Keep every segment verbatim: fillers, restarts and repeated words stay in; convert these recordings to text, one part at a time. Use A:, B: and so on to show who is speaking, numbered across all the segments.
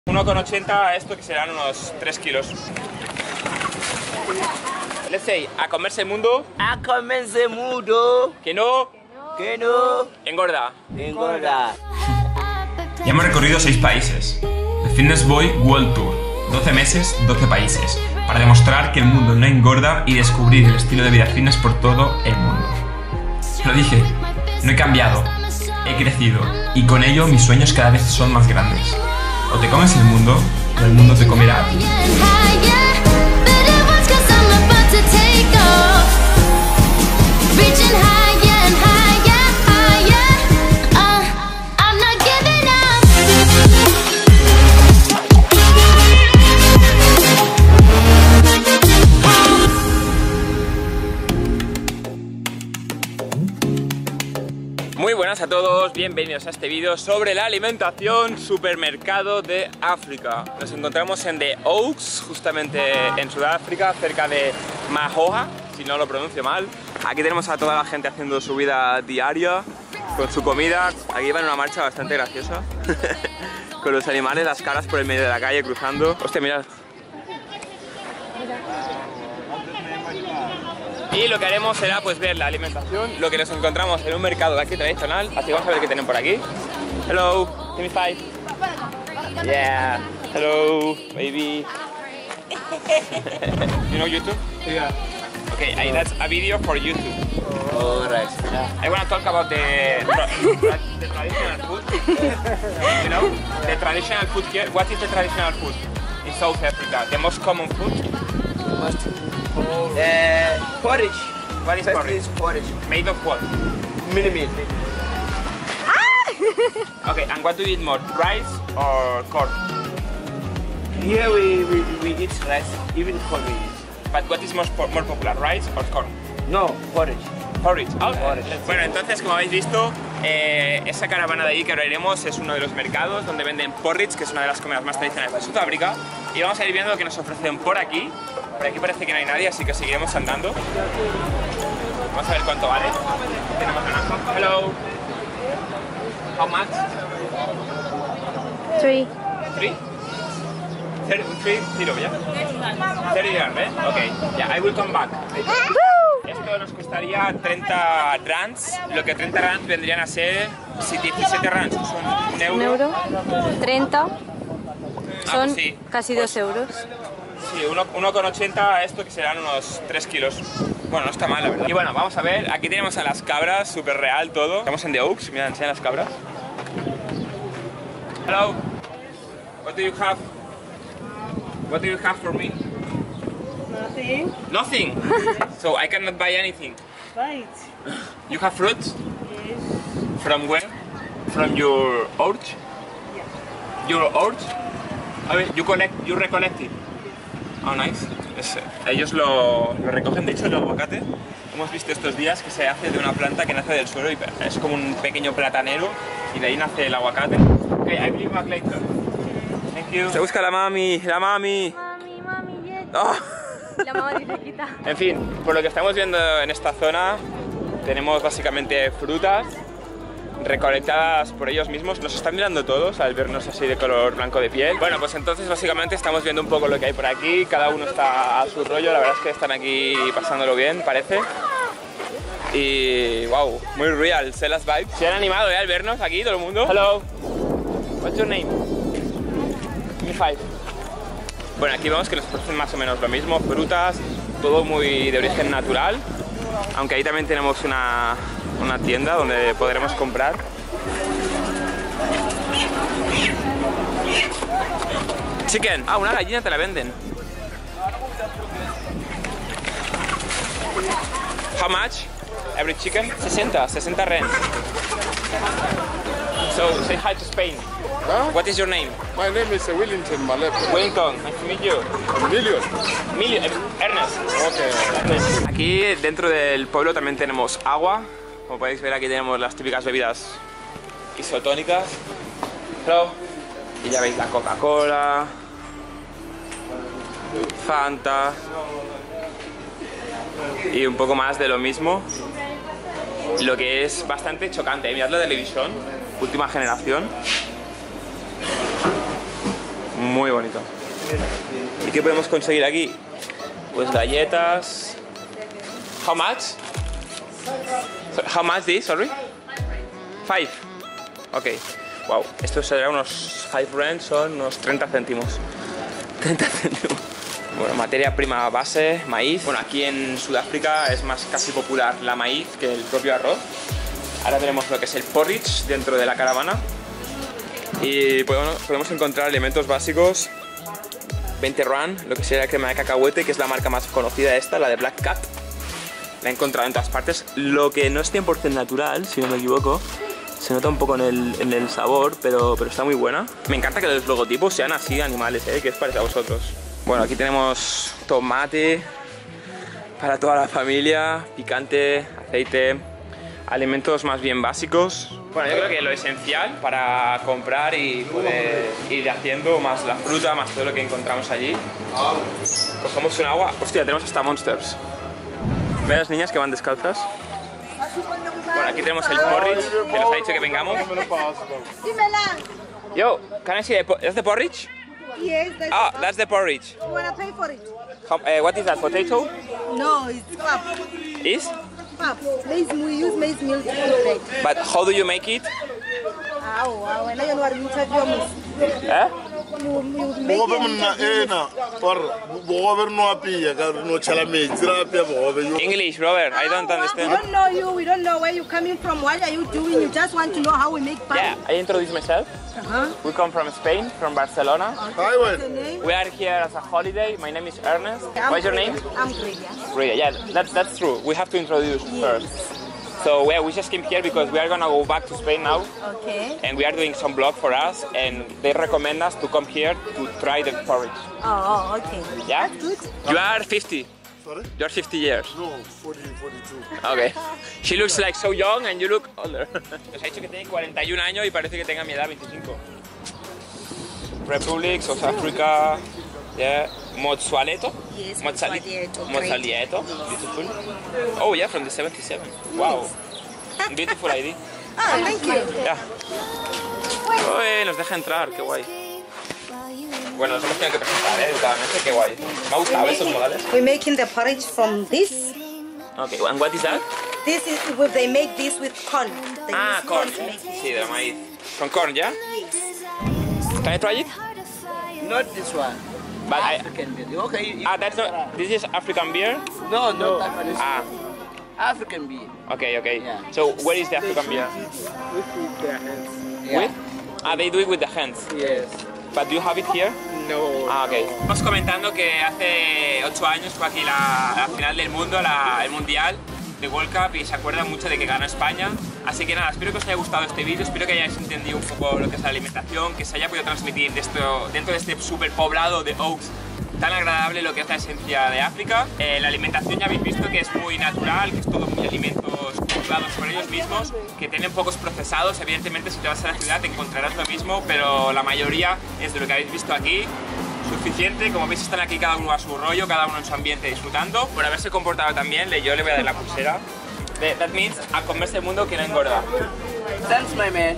A: uno con ochenta a esto, que serán unos tres kilos. Let's say, a comerse el mundo.
B: A comerse el mundo.
A: Que no.
B: Que no.
A: Engorda.
B: Engorda.
C: Ya hemos recorrido seis países. The Fitness Boy World Tour. doce meses, doce países. Para demostrar que el mundo no engorda y descubrir el estilo de vida fitness por todo el mundo. Lo dije, no he cambiado, he crecido y con ello mis sueños cada vez son más grandes. O te comes el mundo o el mundo te comerá a ti.
A: Muy buenas a todos, bienvenidos a este vídeo sobre la alimentación supermercado de África. Nos encontramos en The Oaks, justamente en Sudáfrica, cerca de Mahoha, si no lo pronuncio mal. Aquí tenemos a toda la gente haciendo su vida diaria, con su comida. Aquí van una marcha bastante graciosa, con los animales, las caras por el medio de la calle cruzando. Hostia, mirad. Y lo que haremos será pues ver la alimentación, lo que nos encontramos en un mercado de aquí tradicional. Así que vamos a ver qué tienen por aquí. Hello, give me five. Yeah, hello, baby. You know YouTube?
B: Yeah.
A: Okay, I, that's a video for YouTube.
B: Alright.
A: I want to talk about the, the traditional food. You know, the traditional food here. What is the traditional food in South Africa? The most common food?
B: Most. Uh, porridge.
A: What is
B: First
A: porridge?
B: is porridge.
A: Made of what?
B: Mini meal.
A: Okay, and what do you eat more, rice or corn?
B: Here we, we, we eat rice, even corn we eat.
A: But what is more, more popular, rice or corn?
B: No, porridge.
A: Porridge. Oh,
B: Porridge.
A: Bueno, entonces, como habéis visto, eh, esa caravana de ahí que ahora iremos es uno de los mercados donde venden porridge, que es una de las comidas más tradicionales de Sudáfrica. Y vamos a ir viendo lo que nos ofrecen por aquí. Por aquí parece que no hay nadie, así que seguiremos andando. Vamos a ver cuánto vale. Tenemos naranjo. Hello. How much?
D: Three.
A: Three? Thirty, three, zero, ¿ya? thirty dirham, ¿eh? Ok, ya, I will come back. Esto nos costaría treinta rands, lo que treinta rands vendrían a ser si diecisiete rands, que son un euro.
D: Un euro. treinta.
A: Ah,
D: Son
A: pues sí.
D: casi dos euros.
A: Sí, uno con ochenta a esto, que serán unos tres kilos. Bueno, no está mal, la verdad. Y bueno, vamos a ver, aquí tenemos a las cabras, súper real todo. Estamos en The Oaks, mira, enseñan las cabras. Hello, what do you have? What do you have for me?
E: Nothing.
A: Nothing? So I cannot buy anything.
E: Right.
A: You have fruits?
E: Yes.
A: From where? From your orchard?
E: Yeah.
A: Your orchard? A ver, you collect, you recollect it. Oh, nice. Es, ellos lo, lo recogen, de hecho el aguacate hemos visto estos días que se hace de una planta que nace del suelo y es como un pequeño platanero y de ahí nace el aguacate. Okay, I bring back later. Thank you. Se busca la mami, la mami.
D: Mami, mami, yes.
A: Oh.
D: La mamá dice quita.
A: En fin, por lo que estamos viendo en esta zona tenemos básicamente frutas recolectadas por ellos mismos. Nos están mirando todos al vernos así de color blanco de piel. Bueno, pues entonces básicamente estamos viendo un poco lo que hay por aquí. Cada uno está a su rollo, la verdad es que están aquí pasándolo bien, parece. Y wow, muy real, se las vibes. Se han animado ¿eh? al vernos aquí todo el mundo. Hello, what's your name? Give me five. Bueno, aquí vemos que nos ofrecen más o menos lo mismo, frutas, todo muy de origen natural. Aunque ahí también tenemos una, una tienda donde podremos comprar. Chicken. Ah, una gallina te la venden. How much? Every chicken? sesenta, sesenta rand. So, say hi to Spain.
F: Huh?
A: What is your name?
F: My name is Wellington Malepo.
A: Wellington, nice to meet you.
F: Million.
A: Emilio, Ernest.
F: Okay.
A: Aquí dentro del pueblo también tenemos agua. Como podéis ver, aquí tenemos las típicas bebidas isotónicas. Hello. Y ya veis la Coca-Cola, Fanta y un poco más de lo mismo. Lo que es bastante chocante, ¿eh? Mirad la televisión, última generación. Muy bonito. ¿Y qué podemos conseguir aquí? Pues galletas. How much? How much this, sorry? Five. Ok. Wow. Esto será unos five rand, son unos treinta céntimos. treinta céntimos. Bueno, materia prima base, maíz. Bueno, aquí en Sudáfrica es más casi popular la maíz que el propio arroz. Ahora tenemos lo que es el porridge dentro de la caravana. Y bueno, podemos encontrar elementos básicos. veinte rand, lo que sería la crema de cacahuete, que es la marca más conocida esta, la de Black Cat. La he encontrado en todas partes. Lo que no es cien por cien natural, si no me equivoco. Se nota un poco en el, en el sabor, pero, pero está muy buena. Me encanta que los logotipos sean así de animales, ¿eh? ¿Qué os parece a vosotros? Bueno, aquí tenemos tomate para toda la familia, picante, aceite, alimentos más bien básicos. Bueno, yo creo que lo esencial para comprar y poder ir haciendo, más la fruta, más todo lo que encontramos allí. Cogemos un agua. Hostia, tenemos hasta Monsters. ¿Ven las niñas que van descalzas? Bueno, aquí tenemos el porridge, que nos ha dicho que vengamos. Yo, can I see the, that's the porridge?
E: Yes, that's
A: Ah, that's the porridge.
E: You wanna pay for it?
A: How, uh, what is that, potato?
E: No, it's pap.
A: Is?
E: Pap. Maize, we use maize meal to cook it.
A: But how do you make it?
E: Ah, wow. When I know what you have,
A: Eh?
E: you you make
G: Bogobe
E: it.
G: mna ena or bogobe no apia ka no chala metsi ra apia bogobe yo
A: English, Robert, I don't
E: We
A: understand.
E: don't know you. We don't know where you're coming from. What are you doing? You just want to know how we make pap.
A: Yeah, I introduce myself.
E: Uh-huh.
A: We come from Spain, from Barcelona.
G: Hi,
E: What's your
G: well.
E: name?
A: We are here as a holiday. My name is Ernest.
E: I'm
A: What's your
E: Grelia.
A: name?
E: I'm Grelia.
A: Rita. Yeah, that, that's true. We have to introduce first. So yeah, we just came here because we are gonna go back to Spain now,
E: Okay.
A: and we are doing some blog for us, and they recommend us to come here to try the porridge.
E: Oh, oh, okay.
A: Yeah?
E: That's good.
A: You are fifty.
G: Sorry?
A: You are fifty years.
G: No, forty, forty-two.
A: Okay. She looks like so young and you look older. Nos ha dicho que tiene cuarenta y un años y parece que tenga mi edad, veinticinco. Republic, South Africa, yeah. Mozzualeto?
E: Yes,
A: Mozzali-
E: Mozzualeto,
A: Mozzualeto, beautiful. Oh yeah, from the seventy-seven. Wow. Beautiful I D.
E: Ah, thank you.
A: Ya. Uy, nos deja entrar, qué guay. Bueno, nos hemos tenido que presentar, ¿eh? Educadamente, qué guay. Me ha gustado estos modales.
E: We're making the porridge from this.
A: Okay, and what is that?
E: This is with they make this with corn. They
A: Ah,
E: use
A: corn.
E: to make it.
A: Sí, de la maíz. Con corn, ¿ya? Can I try it?
B: Not this one.
A: But I,
B: African beer. Okay.
A: ah, that's not, this is African beer?
B: No, no, that one is
A: Ah,
B: African beer.
A: okay, okay.
B: Yeah.
A: So, where is the African beer?
F: With their hands.
B: Yeah.
A: With? Ah, they do it with the hands.
F: Yes.
A: But do you have it here?
F: No.
A: Ah, ok. Estamos comentando que hace ocho años fue aquí la, la final del mundo, la, el mundial de World Cup, y se acuerdan mucho de que ganó España. Así que nada, espero que os haya gustado este vídeo, espero que hayáis entendido un poco lo que es la alimentación, que se haya podido transmitir de esto, dentro de este super poblado de Oaks tan agradable lo que es la esencia de África. Eh, la alimentación ya habéis visto que es muy natural, que es todo muy alimentos cultivados por ellos mismos, que tienen pocos procesados. Evidentemente si te vas a la ciudad te encontrarás lo mismo, pero la mayoría es de lo que habéis visto aquí. Suficiente, como veis están aquí cada uno a su rollo, cada uno en su ambiente disfrutando. Por haberse comportado tan bien, yo le voy a dar la pulsera. That means a comerse el mundo que no engorda.
B: Thanks, my man.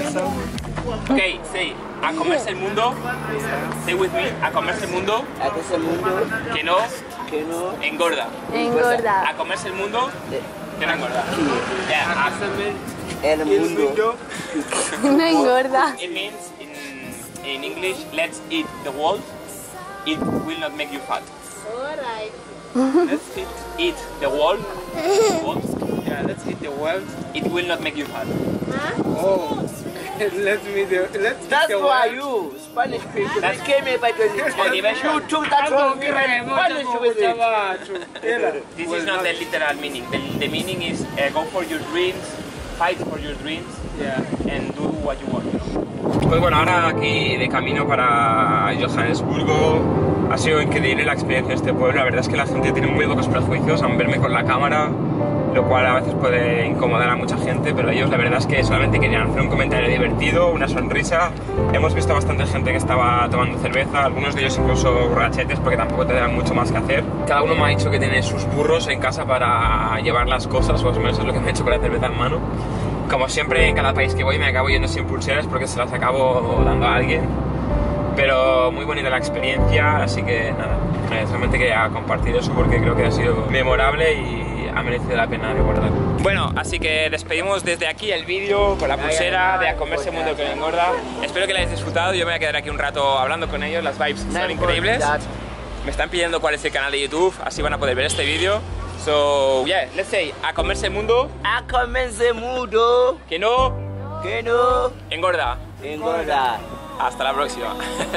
A: Ok, say, a comerse el mundo, say with me, a comerse el mundo
B: Aquí es el mundo
A: que no
B: que no
A: engorda.
D: Engorda.
A: A comerse el mundo que no engorda. Yeah, a-
B: el mundo.
D: No engorda.
A: it means in, in English, let's eat the world, it will not make you fat.
F: Alright.
A: Let's eat, eat the world, world,
F: Yeah, let's eat the world.
A: it will not make you fat.
F: Oh. Let's meet the. Let's eat
B: That's
F: the
B: why
F: world.
B: you Spanish people
A: That's-
B: they came here by the
A: Motivation.
B: you took that from me and Spanish with it.
A: This is not the literal meaning. The, the meaning is uh, go for your dreams, fight for your dreams,
F: Yeah.
A: and do what you want. Pues bueno, ahora aquí de camino para Johannesburgo. Ha sido increíble la experiencia de este pueblo. La verdad es que la gente tiene muy pocos prejuicios al verme con la cámara, lo cual a veces puede incomodar a mucha gente, pero ellos la verdad es que solamente querían hacer un comentario divertido, una sonrisa. Hemos visto bastante gente que estaba tomando cerveza, algunos de ellos incluso borrachetes, porque tampoco tendrán mucho más que hacer. Cada uno me ha dicho que tiene sus burros en casa para llevar las cosas, o más o menos es lo que me ha hecho con la cerveza en mano. Como siempre, en cada país que voy me acabo yendo sin pulseras porque se las acabo dando a alguien.
C: Pero muy bonita la experiencia, así que nada, eh, solamente quería compartir eso porque creo que ha sido memorable y ha merecido la pena recordar.
A: Bueno, así que despedimos desde aquí el vídeo con la pulsera de A Comerse Mundo que no engorda. Espero que la hayáis disfrutado, yo me voy a quedar aquí un rato hablando con ellos, las vibes son increíbles. Me están pidiendo cuál es el canal de YouTube, así van a poder ver este vídeo. So, yeah, let's say, A Comerse Mundo.
B: A Comerse Mundo.
A: Que no,
B: Que no
A: engorda.
B: engorda.
A: Hasta la próxima.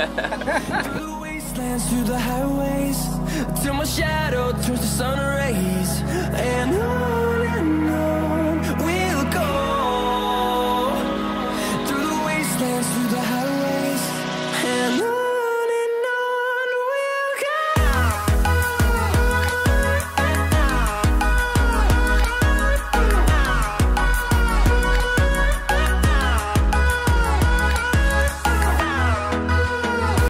H: Through the highways till my shadow turns to sun rays and on.